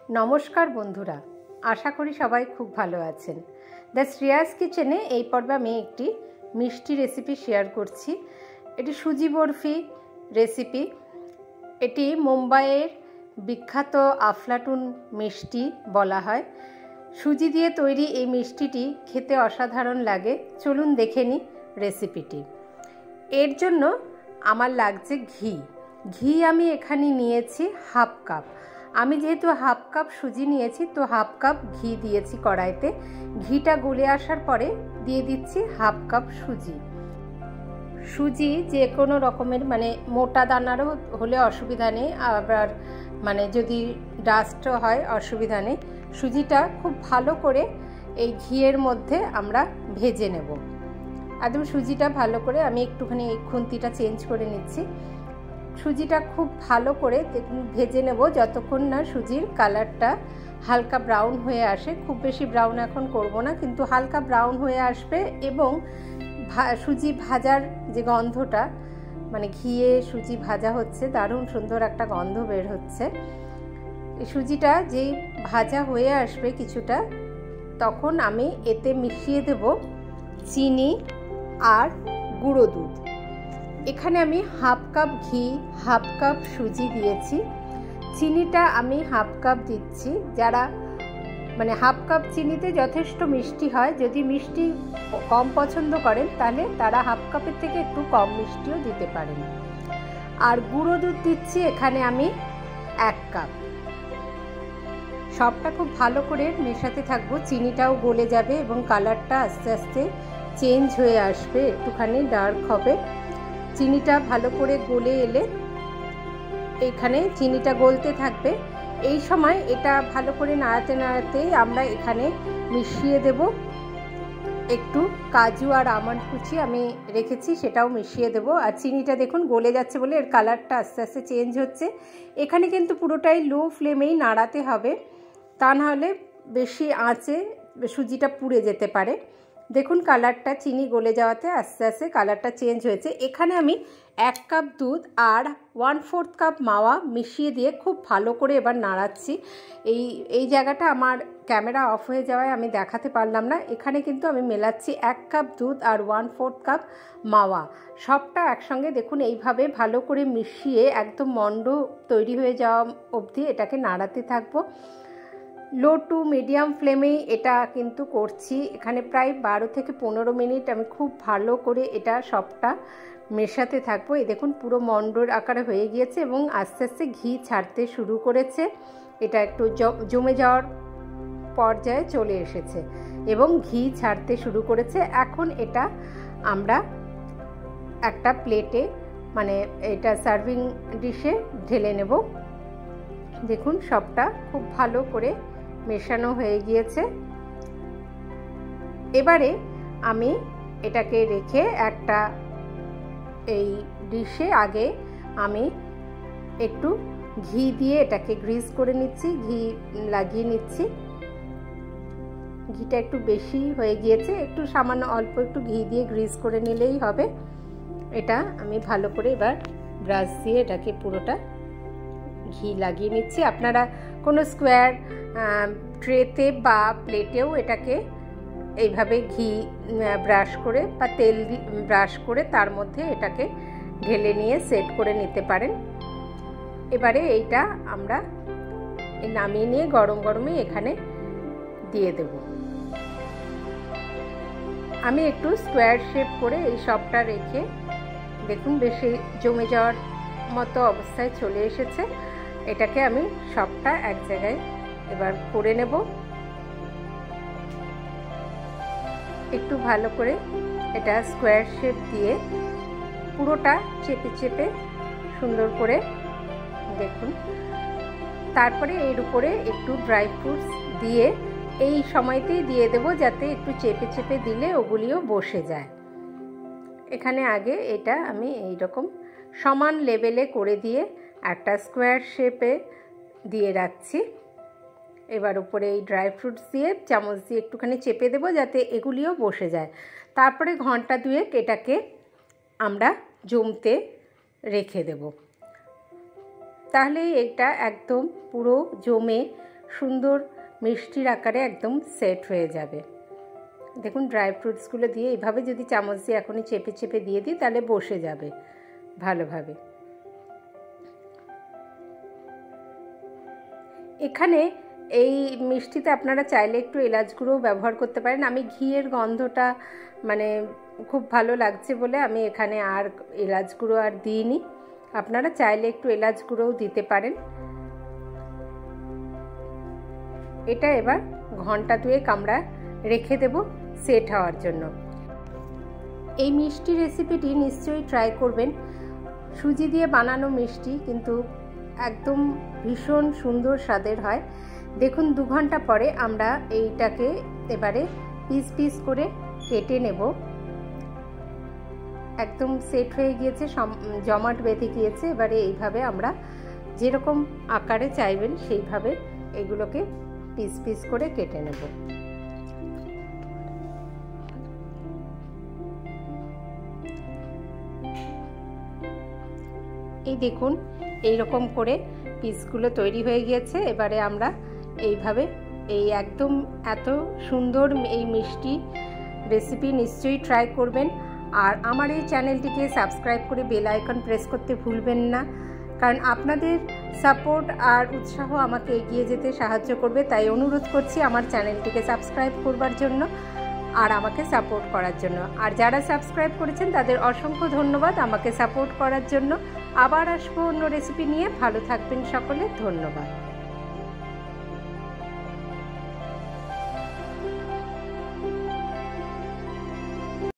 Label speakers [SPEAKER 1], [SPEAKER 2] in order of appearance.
[SPEAKER 1] নমস্কার বন্ধুরা, আশা করি সবাই খুব ভালো আছেন। দ্য শ্রেয়াস কিচেনে এই পর্বে আমি একটি মিষ্টি রেসিপি শেয়ার করছি। এটি সুজি বরফি রেসিপি। এটি মুম্বাইয়ের বিখ্যাত আফলাটুন মিষ্টি বলা হয়। সুজি দিয়ে তৈরি এই মিষ্টিটি খেতে অসাধারণ লাগে। চলুন দেখে নিই রেসিপিটি। এর জন্য আমার লাগছে ঘি আমি এখানে নিয়েছি হাফ কাপ। আমি যেহেতু হাফ কাপ সুজি নিয়েছি তো হাফ কাপ ঘি দিয়েছি কড়াইতে। ঘিটা গলে আসার পরে দিয়ে দিচ্ছি হাফ কাপ সুজি যে কোনো রকমের, মোটা দানারও হলে অসুবিধা নেই, আবার যদি ডাস্টও হয় অসুবিধা নেই। সুজিটা খুব ভালো করে এই ঘিয়ের মধ্যে আমরা ভেজে নেব। একদম সুজিটা ভালো করে আমি একটুখানি এই খুন্তিটা চেঞ্জ করে নিচ্ছি। সুজিটা খুব ভালো করে ভেজে নেব যতক্ষণ না সুজির কালারটা হালকা ব্রাউন হয়ে আসে। খুব বেশি ব্রাউন এখন করব না, কিন্তু হালকা ব্রাউন হয়ে আসবে এবং সুজি ভাজার যে গন্ধটা, ঘিয়ে সুজি ভাজা হচ্ছে, দারুণ সুন্দর একটা গন্ধ বের হচ্ছে। এই সুজিটা যেই ভাজা হয়ে আসবে কিছুটা, তখন আমি এতে মিশিয়ে দেব চিনি আর গুঁড়ো দুধ। এখানে আমি হাফ কাপ ঘি হাফ কাপ সুজি দিয়েছি। চিনিটা আমি হাফ কাপ দিচ্ছি। যারা হাফ কাপ চিনিতে যথেষ্ট মিষ্টি হয়। যদি মিষ্টি কম পছন্দ করেন তাহলে তারা হাফ কাপের থেকে একটু কম মিষ্টিও দিতে পারেন। আর গুঁড়ো দুধ দিচ্ছি এখানে আমি 1 কাপ। সবটা খুব ভালো করে মেশাতে থাকবো। চিনিটাও গলে যাবে এবং কালারটা আস্তে আস্তে চেঞ্জ হয়ে আসবে, একটুখানি ডার্ক হবে। চিনিটা ভালো করে গলে এলে এখানে চিনিটা গলতে থাকবে। এই সময় এটা ভালো করে নাড়াতে নাড়াতে আমরা এখানে মিশিয়ে দেব একটু কাজু আর আমন্ড কুচি আমি রেখেছি, সেটাও মিশিয়ে দেব। আর চিনিটা দেখুন গলে যাচ্ছে বলে এর কালারটা আস্তে আস্তে চেঞ্জ হচ্ছে। এখানে কিন্তু পুরোটাই লো ফ্লেমেই নাড়াতে হবে, তা নাহলে বেশি আঁচে সুজিটা পুড়ে যেতে পারে। দেখুন কালারটা চিনি গলে যাওয়াতে আস্তে আস্তে কালারটা চেঞ্জ হয়েছে। এখানে আমি 1 কাপ দুধ আর 1/4 কাপ মাওয়া মিশিয়ে দিয়ে খুব ভালো করে এবার নাড়াচ্ছি। এই জায়গাটা আমার ক্যামেরা অফ হয়ে যাওয়ায় আমি দেখাতে পারলাম না। এখানে কিন্তু আমি মেলাচ্ছি 1 কাপ দুধ আর 1/4 কাপ মাওয়া। সবটা একসঙ্গে দেখুন এইভাবে ভালো করে মিশিয়ে একদম মন্ড তৈরি হয়ে যাওয়া অবধি এটাকে নাড়াতে থাকবো। লো টু মিডিয়াম ফ্লেমেই এটা কিন্তু করছি। এখানে প্রায় 12 থেকে 15 মিনিট আমি খুব ভালো করে এটা সবটা মেশাতে থাকবো। এই দেখুন পুরো মন্ডর আকারে হয়ে গিয়েছে এবং আস্তে আস্তে ঘি ছাড়তে শুরু করেছে। এটা একটু জমে যাওয়ার পর্যায়ে চলে এসেছে এবং ঘি ছাড়তে শুরু করেছে। এখন এটা আমরা একটা প্লেটে, এটা সার্ভিং ডিশে ঢেলে নেব। দেখুন সবটা খুব ভালো করে মেশানো হয়ে গিয়েছে। এবারে আমি এটাকে রেখে একটা এই ডিশে আগে আমি একটু ঘি দিয়ে এটাকে গ্রিস করে নিচ্ছি, ঘি লাগিয়ে নিচ্ছি। ঘিটা একটু বেশি হয়ে গিয়েছে, একটু সামান্য অল্প একটু ঘি দিয়ে গ্রিস করে নিলেই হবে। এটা আমি ভালো করে এবার ব্রাশ দিয়ে এটাকে পুরোটা ঘি লাগিয়ে নিচ্ছি। আপনারা কোনো স্কোয়ার ট্রেতে বা প্লেটেও এটাকে এইভাবে ঘি ব্রাশ করে বা তেল ব্রাশ করে তার মধ্যে এটাকে ঢেলে নিয়ে সেট করে নিতে পারেন। এবারে এইটা আমরা নামিয়ে নিয়ে গরম গরমে এখানে দিয়ে দেব। আমি একটু স্কোয়ার শেপ করে এই সবটা রেখে দেখুন বেশি জমে যাওয়ার মতো অবস্থায় চলে এসেছে। এটাকে আমি সবটা এক জায়গায় এবার করে নেব। একটু ভালো করে এটা স্কোয়ার শেপ দিয়ে পুরোটা চেপে চেপে সুন্দর করে দেখুন। তারপরে এর উপরে একটু ড্রাই ফ্রুটস দিয়ে এই সময়তেই দিয়ে দেব, যাতে একটু চেপে চেপে দিলে ওগুলিও বসে যায়। এখানে আগে এটা আমি এইরকম সমান লেভেলে করে দিয়ে একটা স্কোয়ার শেপে দিয়ে রাখছি। এবার উপরে এই ড্রাই ফ্রুটস দিয়ে চামচ দিয়ে একটুখানি চেপে দেবো যাতে এগুলিও বসে যায়। তারপরে ঘন্টা দুয়েক এটাকে আমরা জমতে রেখে দেব। তাহলে এটা একদম পুরো জমে সুন্দর মিষ্টির আকারে একদম সেট হয়ে যাবে। দেখুন ড্রাই ফ্রুটসগুলো দিয়ে এইভাবে যদি চামচ দিয়ে এখনই চেপে চেপে দিয়ে দিই তাহলে বসে যাবে ভালোভাবে। এখানে এই মিষ্টিতে আপনারা চাইলে একটু এলাচ গুঁড়োও ব্যবহার করতে পারেন। আমি ঘিয়ের গন্ধটা মানে খুব ভালো লাগছে বলে আমি এখানে আর এলাচ গুঁড়ো আর দিইনি। আপনারা চাইলে একটু এলাচ গুঁড়োও দিতে পারেন। এটা এবার ঘন্টা দুয়েক আমরা রেখে দেব সেট হওয়ার জন্য। এই মিষ্টি রেসিপিটি নিশ্চয়ই ট্রাই করবেন। সুজি দিয়ে বানানো মিষ্টি কিন্তু একদম ভীষণ সুন্দর স্বাদের হয়। দেখুন 2 ঘন্টা পরে আমরা এইটাকে এবারে পিস পিস করে কেটে নেব। একদম সেট হয়ে গিয়েছে, জমাট বেঁধে গিয়েছে। এবারে এইভাবে আমরা যেরকম আকারে চাইবেন সেইভাবে এগুলোকে পিস পিস করে কেটে নেব। এই দেখুন এইরকম করে পিসগুলো তৈরি হয়ে গিয়েছে। এবারে আমরা এইভাবে এই একদম এত সুন্দর এই মিষ্টি রেসিপি নিশ্চয়ই ট্রাই করবেন। আর আমার এই চ্যানেলটিকে সাবস্ক্রাইব করে বেল আইকন প্রেস করতে ভুলবেন না, কারণ আপনাদের সাপোর্ট আর উৎসাহ আমাকে এগিয়ে যেতে সাহায্য করবে। তাই অনুরোধ করছি আমার চ্যানেলটিকে সাবস্ক্রাইব করবার জন্য আর আমাকে সাপোর্ট করার জন্য। আর যারা সাবস্ক্রাইব করেছেন তাদের অসংখ্য ধন্যবাদ আমাকে সাপোর্ট করার জন্য। আবার আসবো অন্য রেসিপি নিয়ে। ভালো থাকবেন সকলে, ধন্যবাদ।